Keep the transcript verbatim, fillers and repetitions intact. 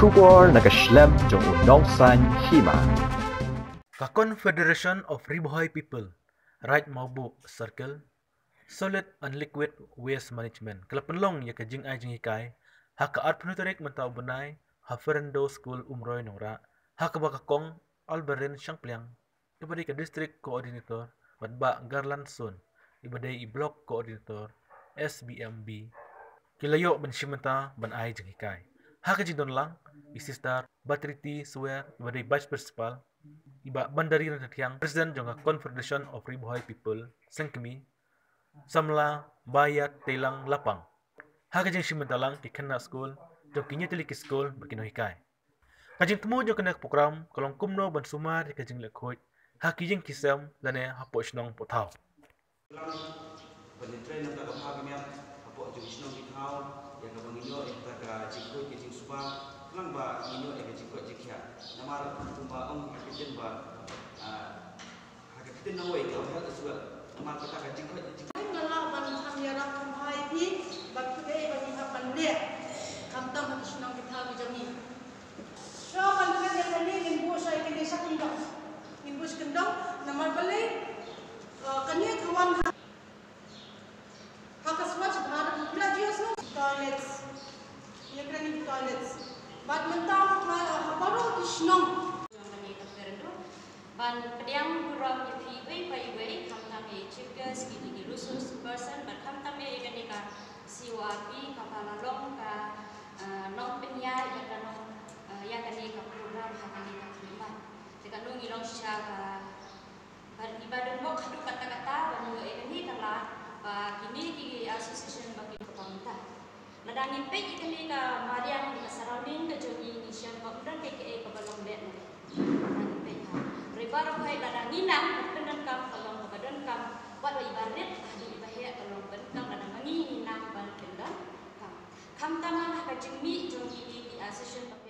Shukor nakaslem jong unongsan Hima. Ka Confederation of Ribohoi People, Right Maubu Circle, Solid and Liquid Waste Management. Kala Pynlong ya ka Jinghikai Jinghikai, ha ka art penuturik mentau benai, ha Ferendo Skul Umroi Nongrah, ha ka bakakong Alberin Shangpliang, ibadai ka District Coordinator, badba Garland Sun, ibadai i Block Coordinator, S B M B, kilayo ban simenta ban ai Jinghikai. Ha ka jindon lang, isistar, batriti suwer, ibadai Vice Principal, iba bandari na tiang President jonga Confederation of Ribohoi People, sengkemi, samla bayat telang lapang. Haga jeng simentalang ki Khynnah Skul, jong kinya tili ki Skul berkinohikai. Kajing temu jong kena program kolong kumno ban sumar di kajing Lehkhuid, haki jeng kisam dane hapo isnong potau. Penentren nak kapal kami hapo jong isnong kitau yang kabanginyo eta ka jingkoi ke jing suba kelang ba inyo e jingkoi jikya. Namar kumba ong hakitin ba hakitin nawai ke hal suba namar kata ka jingkoi jikya. Kamtam hati senang kita bijami. So kalau kita kali nimbu saya kini sakundang, nimbu sakundang, nama balik kini kawan hak swatch Bharat graduates no toilets, yang kena ni toilets. Bad mentang baru di senang. Ban pediang kurang yang tiwei pai wei kamtam e chipga skili di resource person ban kamtam e kini ka siwapi kapala long ka nong penyai yang kan yang kan ni program yang ni tak terima. Jika nong ilong syara, bar ibadah mok hadu kata-kata banu ini telah kini di association bagi kepanggota. Ladang impe jika ni ka Mariam di surrounding ke jogi ni siapa kemudian ke ke kebalong bet ni. Ladang impe ha. Ribar hai ladang ninang kemudian kam kalong kemudian kam buat ibadat hadu ibadah kalong bentang ladang mangi ninang ban kendang. Kam taman ka jingmi jong di association